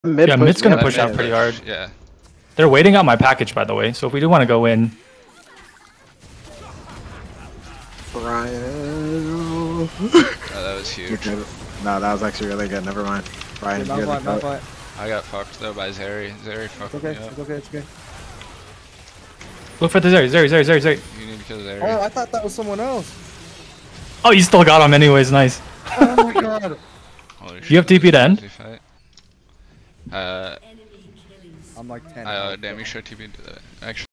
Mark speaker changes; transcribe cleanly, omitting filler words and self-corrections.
Speaker 1: Yeah, mid's gonna push out pretty hard.
Speaker 2: Yeah.
Speaker 1: They're waiting out my package, by the way, so if we do want to go in.
Speaker 3: Brian.
Speaker 2: Oh, that was huge.
Speaker 3: No, that was actually really good. Never mind. Brian, you're the
Speaker 2: I got fucked though by Zeri. Zeri fucked me up.
Speaker 4: It's okay, it's okay.
Speaker 1: Look for the Zeri.
Speaker 2: You need to kill Zeri.
Speaker 4: Oh, I thought that was someone else.
Speaker 1: Oh, you still got him anyways, nice.
Speaker 4: Oh my god.
Speaker 1: Do you have TP to end?
Speaker 2: I'm
Speaker 4: like 10.
Speaker 2: damn, you should TP to that. Actually.